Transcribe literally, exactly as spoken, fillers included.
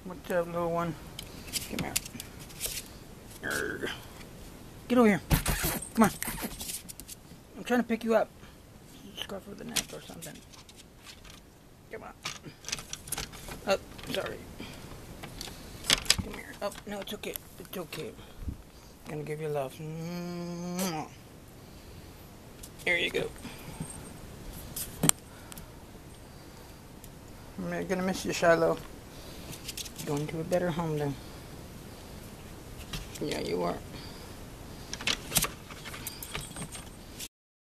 What's up, little one? Come here. Urgh. Get over here. Come on. I'm trying to pick you up. Scarf with the neck or something. Come on. Oh, sorry. Come here. Oh, no, it's okay. It's okay. I'm gonna give you love. Here you go. I'm gonna miss you, Shiloh. Going to a better home then. Yeah, you are.